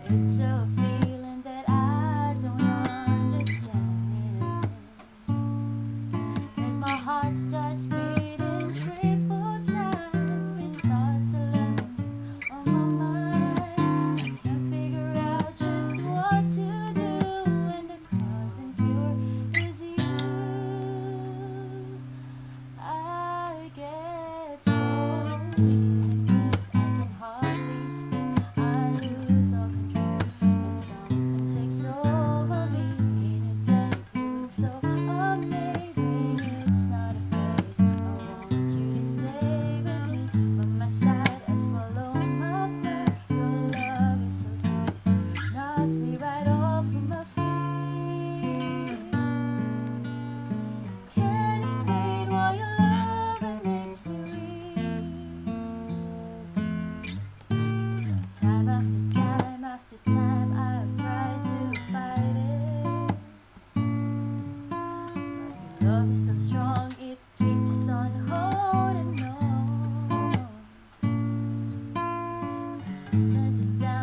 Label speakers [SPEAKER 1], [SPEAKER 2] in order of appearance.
[SPEAKER 1] It's a feeling that I don't understand, 'cause my heart starts beating triple times with thoughts alone on my mind. I can't figure out just what to do when the cause and cure is you. I get so weak because I can hardly speak. I lose all control and something takes over me, and it does. You look so amazing, it's not a phase. I want you to stay with me by my side. I swallow my pride. Your love is so sweet, knocks me right off of my feet. Can't explain why your love makes me weak. Time after time after time I've tried to fight it, but your love is so strong it keeps on holding on. Resistance is down.